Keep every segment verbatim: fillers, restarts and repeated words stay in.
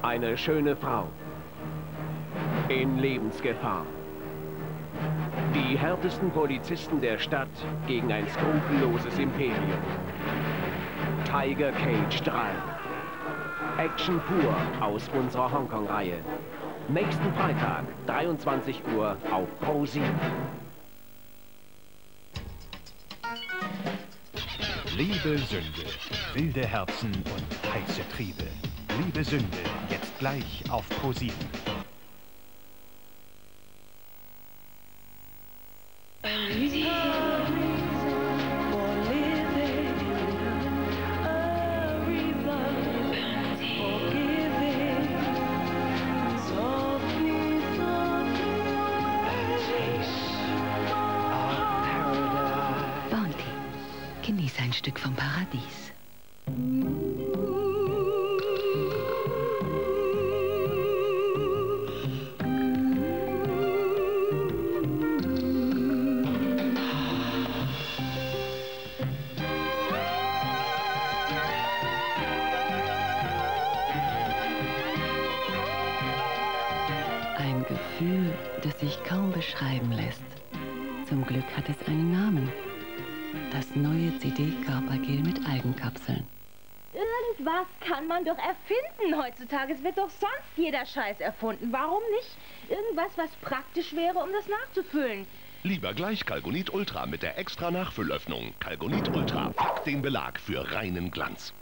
Eine schöne Frau. In Lebensgefahr. Die härtesten Polizisten der Stadt gegen ein skrupelloses Imperium. Tiger Cage drei. Action pur aus unserer Hongkong-Reihe. Nächsten Freitag, dreiundzwanzig Uhr auf Pro sieben. Liebe Sünde, wilde Herzen und heiße Triebe. Liebe Sünde, jetzt gleich auf Pro sieben. Bounty, genieß ein Stück vom Paradies. Ein Gefühl, das sich kaum beschreiben lässt. Zum Glück hat es einen Namen. Das neue C D-Körpergel mit Algenkapseln. Irgendwas kann man doch erfinden heutzutage. Es wird doch sonst jeder Scheiß erfunden. Warum nicht irgendwas, was praktisch wäre, um das nachzufüllen? Lieber gleich Calgonit Ultra mit der extra Nachfüllöffnung. Calgonit Ultra packt den Belag für reinen Glanz.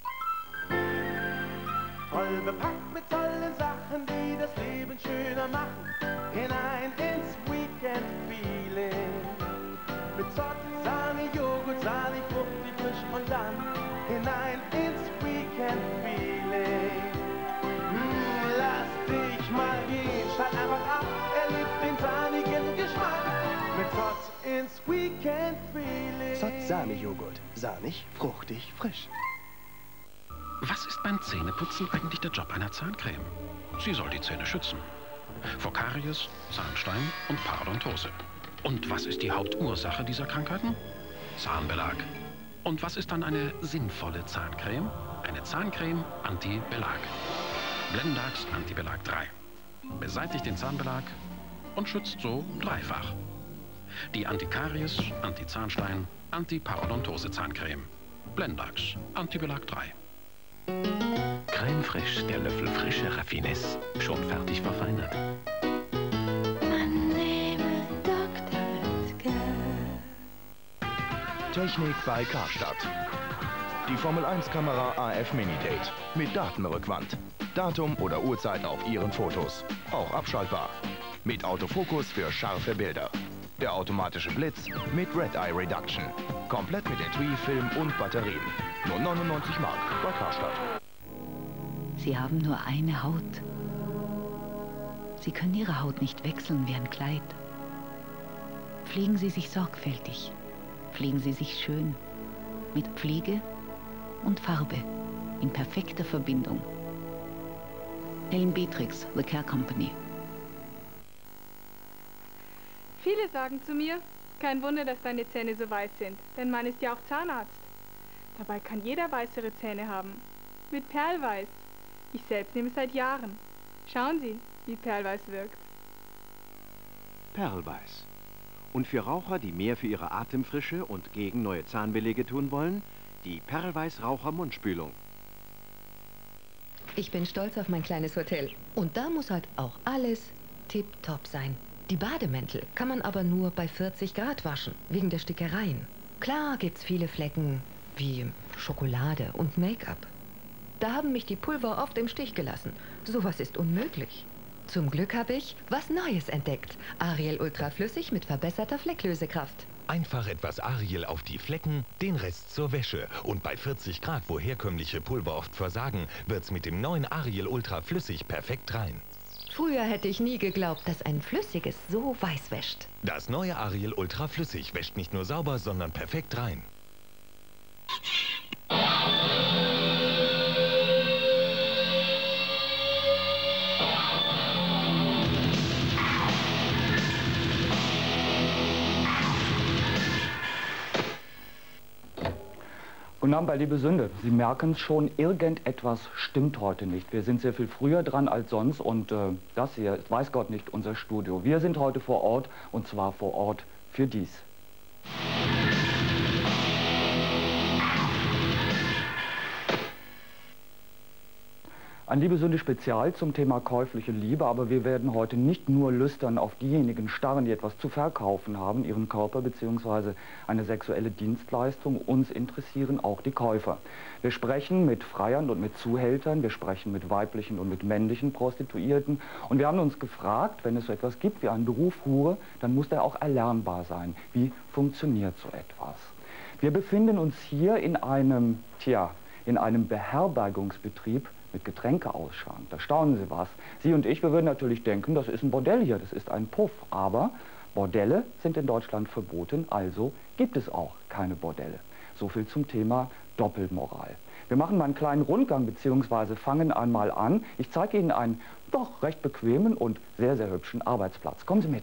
Voll bepackt mit tollen Sachen, die das Leben schöner machen. Hinein ins Weekend-Feeling. Mit Zott, Sahne, Joghurt, sahnig, fruchtig, frisch und dann hinein ins Weekend-Feeling. Hm, lass dich mal gehen, schalt einfach ab, erleb den sahnigen Geschmack. Mit Zott ins Weekend-Feeling. Zott Sahne-Joghurt, sahnig, fruchtig, frisch. Was ist beim Zähneputzen eigentlich der Job einer Zahncreme? Sie soll die Zähne schützen. Vor Karies, Zahnstein und Parodontose. Und was ist die Hauptursache dieser Krankheiten? Zahnbelag. Und was ist dann eine sinnvolle Zahncreme? Eine Zahncreme Anti-Belag. Blendax Anti-Belag drei. Beseitigt den Zahnbelag und schützt so dreifach. Die Antikaries, Anti-Zahnstein, Anti-Parodontose-Zahncreme. Blendax Anti-Belag drei. Crème Frisch, der Löffel frische Raffinesse. Schon fertig verfeinert. Technik bei Karstadt. Die Formel eins Kamera A F Mini Date mit Datenrückwand. Datum oder Uhrzeit auf Ihren Fotos. Auch abschaltbar. Mit Autofokus für scharfe Bilder. Der automatische Blitz mit Red Eye Reduction. Komplett mit Etui, Film und Batterien. Nur neunundneunzig Mark bei Karstadt. Sie haben nur eine Haut. Sie können Ihre Haut nicht wechseln wie ein Kleid. Pflegen Sie sich sorgfältig. Pflegen Sie sich schön. Mit Pflege und Farbe. In perfekter Verbindung. Helen Beatrix, The Care Company. Viele sagen zu mir, kein Wunder, dass deine Zähne so weiß sind, denn man ist ja auch Zahnarzt. Dabei kann jeder weißere Zähne haben. Mit Perlweiß. Ich selbst nehme es seit Jahren. Schauen Sie, wie Perlweiß wirkt. Perlweiß. Und für Raucher, die mehr für ihre Atemfrische und gegen neue Zahnbelege tun wollen, die Perlweiß-Raucher-Mundspülung. Ich bin stolz auf mein kleines Hotel. Und da muss halt auch alles tipptopp sein. Die Bademäntel kann man aber nur bei vierzig Grad waschen, wegen der Stickereien. Klar gibt's viele Flecken, wie Schokolade und Make-up. Da haben mich die Pulver oft im Stich gelassen. Sowas ist unmöglich. Zum Glück habe ich was Neues entdeckt. Ariel Ultra Flüssig mit verbesserter Flecklösekraft. Einfach etwas Ariel auf die Flecken, den Rest zur Wäsche. Und bei vierzig Grad, wo herkömmliche Pulver oft versagen, wird's mit dem neuen Ariel Ultra Flüssig perfekt rein. Früher hätte ich nie geglaubt, dass ein Flüssiges so weiß wäscht. Das neue Ariel Ultra Flüssig wäscht nicht nur sauber, sondern perfekt rein. Guten Abend bei Liebe Sünde. Sie merken es schon, irgendetwas stimmt heute nicht. Wir sind sehr viel früher dran als sonst und äh, das hier ist, weiß Gott, nicht unser Studio. Wir sind heute vor Ort und zwar vor Ort für dies. Ein Liebe-Sünde-Spezial zum Thema käufliche Liebe, aber wir werden heute nicht nur lüstern auf diejenigen starren, die etwas zu verkaufen haben, ihren Körper bzw. eine sexuelle Dienstleistung. Uns interessieren auch die Käufer. Wir sprechen mit Freiern und mit Zuhältern, wir sprechen mit weiblichen und mit männlichen Prostituierten und wir haben uns gefragt, wenn es so etwas gibt wie einen Beruf Hure, dann muss der auch erlernbar sein. Wie funktioniert so etwas? Wir befinden uns hier in einem, tja, in einem Beherbergungsbetrieb mit Getränkeausschank. Da staunen Sie was. Sie und ich, wir würden natürlich denken, das ist ein Bordell hier, das ist ein Puff. Aber Bordelle sind in Deutschland verboten, also gibt es auch keine Bordelle. So viel zum Thema Doppelmoral. Wir machen mal einen kleinen Rundgang, beziehungsweise fangen einmal an. Ich zeige Ihnen einen doch recht bequemen und sehr, sehr hübschen Arbeitsplatz. Kommen Sie mit.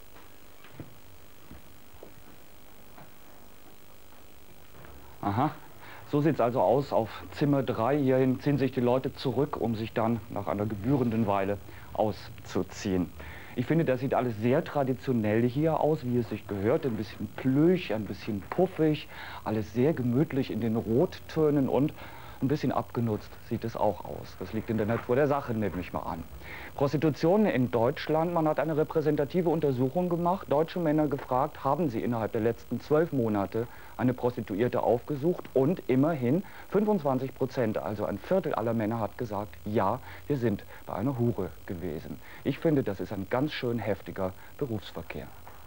Aha. So sieht es also aus auf Zimmer drei. Hierhin ziehen sich die Leute zurück, um sich dann nach einer gebührenden Weile auszuziehen. Ich finde, das sieht alles sehr traditionell hier aus, wie es sich gehört. Ein bisschen plüsch, ein bisschen puffig, alles sehr gemütlich in den Rottönen und ein bisschen abgenutzt sieht es auch aus. Das liegt in der Natur der Sache, nehme ich mal an. Prostitution in Deutschland, man hat eine repräsentative Untersuchung gemacht, deutsche Männer gefragt, haben sie innerhalb der letzten zwölf Monate eine Prostituierte aufgesucht und immerhin fünfundzwanzig Prozent, also ein Viertel aller Männer hat gesagt, ja, wir sind bei einer Hure gewesen. Ich finde, das ist ein ganz schön heftiger Berufsverkehr.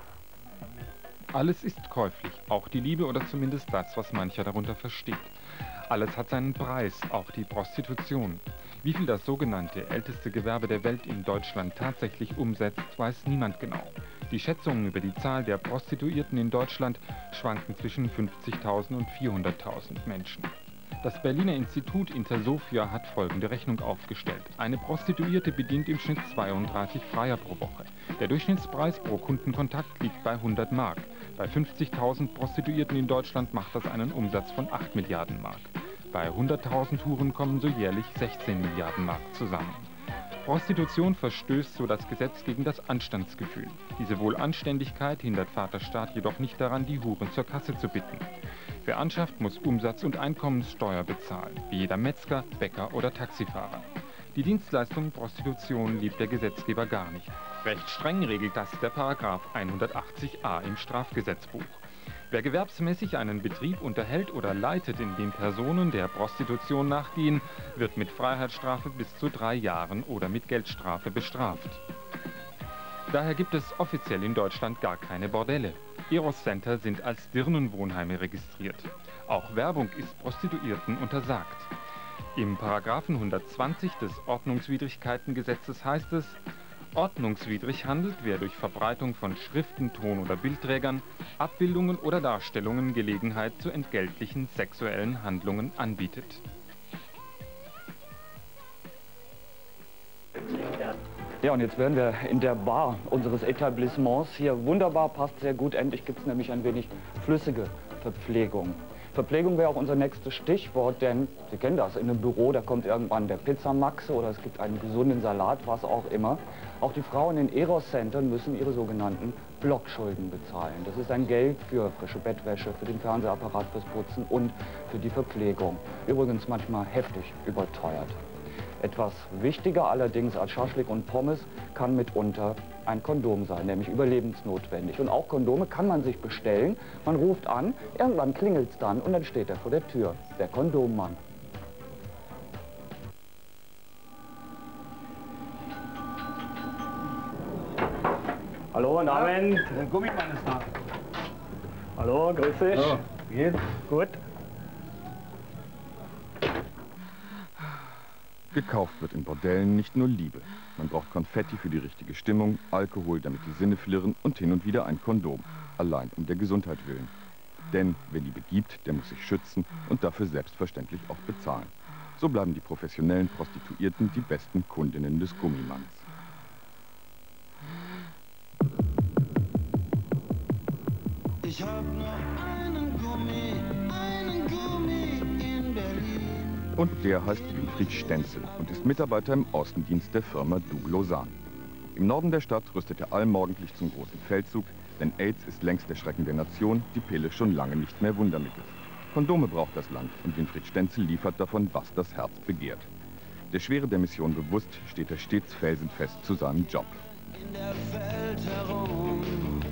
Alles ist käuflich, auch die Liebe oder zumindest das, was mancher darunter versteht. Alles hat seinen Preis, auch die Prostitution. Wie viel das sogenannte älteste Gewerbe der Welt in Deutschland tatsächlich umsetzt, weiß niemand genau. Die Schätzungen über die Zahl der Prostituierten in Deutschland schwanken zwischen fünfzigtausend und vierhunderttausend Menschen. Das Berliner Institut Intersofia hat folgende Rechnung aufgestellt. Eine Prostituierte bedient im Schnitt zweiunddreißig Freier pro Woche. Der Durchschnittspreis pro Kundenkontakt liegt bei hundert Mark. Bei fünfzigtausend Prostituierten in Deutschland macht das einen Umsatz von acht Milliarden Mark. Bei hunderttausend Huren kommen so jährlich sechzehn Milliarden Mark zusammen. Prostitution verstößt so das Gesetz gegen das Anstandsgefühl. Diese Wohlanständigkeit hindert Vaterstaat jedoch nicht daran, die Huren zur Kasse zu bitten. Wer anschafft, muss Umsatz- und Einkommenssteuer bezahlen, wie jeder Metzger, Bäcker oder Taxifahrer. Die Dienstleistung Prostitution liebt der Gesetzgeber gar nicht. Recht streng regelt das der Paragraph hundertachtzig a im Strafgesetzbuch. Wer gewerbsmäßig einen Betrieb unterhält oder leitet, in dem Personen der Prostitution nachgehen, wird mit Freiheitsstrafe bis zu drei Jahren oder mit Geldstrafe bestraft. Daher gibt es offiziell in Deutschland gar keine Bordelle. Eros-Center sind als Dirnenwohnheime registriert. Auch Werbung ist Prostituierten untersagt. Im Paragraphen hundertzwanzig des Ordnungswidrigkeitengesetzes heißt es: Ordnungswidrig handelt, wer durch Verbreitung von Schriften, Ton- oder Bildträgern, Abbildungen oder Darstellungen Gelegenheit zu entgeltlichen sexuellen Handlungen anbietet. Ja, und jetzt wären wir in der Bar unseres Etablissements. Hier wunderbar, passt sehr gut. Endlich gibt es nämlich ein wenig flüssige Verpflegung. Verpflegung wäre auch unser nächstes Stichwort, denn Sie kennen das, in einem Büro, da kommt irgendwann der Pizzamaxe oder es gibt einen gesunden Salat, was auch immer. Auch die Frauen in Eros-Centern müssen ihre sogenannten Blockschulden bezahlen. Das ist ein Geld für frische Bettwäsche, für den Fernsehapparat, fürs Putzen und für die Verpflegung. Übrigens manchmal heftig überteuert. Etwas wichtiger allerdings als Schaschlik und Pommes kann mitunter ein Kondom sein, nämlich überlebensnotwendig. Und auch Kondome kann man sich bestellen. Man ruft an, irgendwann klingelt es dann und dann steht er vor der Tür, der Kondommann. Hallo, guten Abend. Der Gummimann ist da. Hallo, grüß dich. Hallo, wie geht's? Gut. Gekauft wird in Bordellen nicht nur Liebe. Man braucht Konfetti für die richtige Stimmung, Alkohol, damit die Sinne flirren und hin und wieder ein Kondom. Allein um der Gesundheit willen. Denn wer Liebe gibt, der muss sich schützen und dafür selbstverständlich auch bezahlen. So bleiben die professionellen Prostituierten die besten Kundinnen des Gummimanns. Ich hab nur einen Gummi, einen Gummi. Und der heißt Winfried Stenzel und ist Mitarbeiter im Außendienst der Firma Doug Lausanne. Im Norden der Stadt rüstet er allmorgendlich zum großen Feldzug, denn AIDS ist längst der Schrecken der Nation, die Pille schon lange nicht mehr Wundermittel. Kondome braucht das Land und Winfried Stenzel liefert davon, was das Herz begehrt. Der Schwere der Mission bewusst, steht er stets felsenfest zu seinem Job. In der Welt herum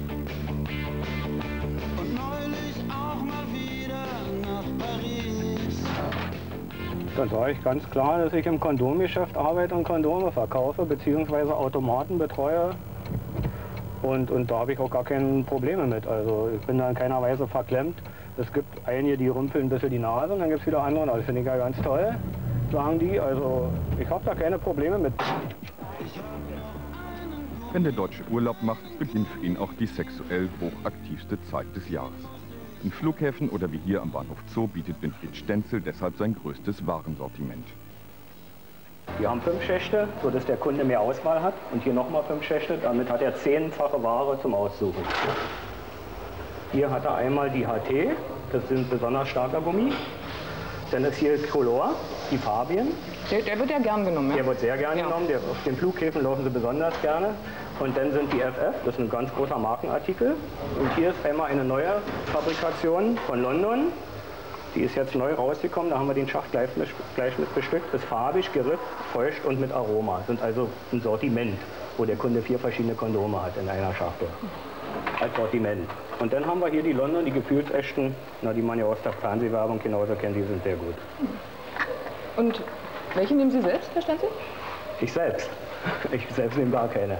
und neulich auch mal wieder nach Paris. Dann sage ich ganz klar, dass ich im Kondomgeschäft arbeite und Kondome verkaufe, beziehungsweise Automaten betreue. Und, und da habe ich auch gar keine Probleme mit. Also ich bin da in keiner Weise verklemmt. Es gibt einige, die rümpeln ein bisschen die Nase und dann gibt es wieder andere. Das finde ich ja ganz toll, sagen die. Also ich habe da keine Probleme mit. Wenn der Deutsche Urlaub macht, beginnt für ihn auch die sexuell hochaktivste Zeit des Jahres. In Flughäfen oder wie hier am Bahnhof Zoo bietet Winfried Stenzel deshalb sein größtes Warensortiment. Wir haben fünf Schächte, sodass der Kunde mehr Auswahl hat. Und hier nochmal fünf Schächte, damit hat er zehnfache Ware zum Aussuchen. Hier hat er einmal die H T, das sind besonders starker Gummi. Dann ist hier Color, die Fabien. Der, der wird ja gern genommen, ja? Der wird sehr gern ja. genommen, der, auf den Flughäfen laufen sie besonders gerne. Und dann sind die F F, das ist ein ganz großer Markenartikel. Und hier ist einmal eine neue Fabrikation von London. Die ist jetzt neu rausgekommen, da haben wir den Schacht gleich mit, gleich mit bestückt. Ist farbig, gerifft, feucht und mit Aroma. Sind also ein Sortiment, wo der Kunde vier verschiedene Kondome hat in einer Schachtel. Als Sortiment. Und dann haben wir hier die London, die gefühlsechten, na, die man ja aus der Fernsehwerbung genauso kennt, die sind sehr gut. Und welche nehmen Sie selbst, Herr Stenzel? Ich selbst. Ich selbst nehme gar keine.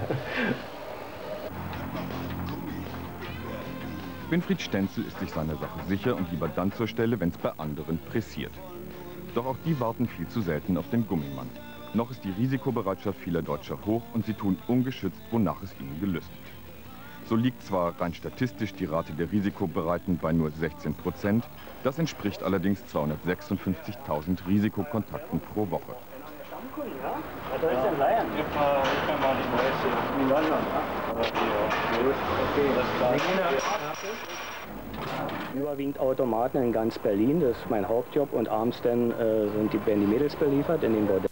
Winfried Stenzel ist sich seiner Sache sicher und lieber dann zur Stelle, wenn es bei anderen pressiert. Doch auch die warten viel zu selten auf den Gummimann. Noch ist die Risikobereitschaft vieler Deutscher hoch und sie tun ungeschützt, wonach es ihnen gelüstet. So liegt zwar rein statistisch die Rate der Risikobereiten bei nur sechzehn Prozent, das entspricht allerdings zweihundertsechsundfünfzigtausend Risikokontakten pro Woche. Ja, was soll ich denn leihen? Ich kann mal die neueste. Die London, ja? Okay, das klar. Überwiegend Automaten in ganz Berlin, das ist mein Hauptjob. Und abends dann äh, sind die, werden die Mädels beliefert in den Bordellen.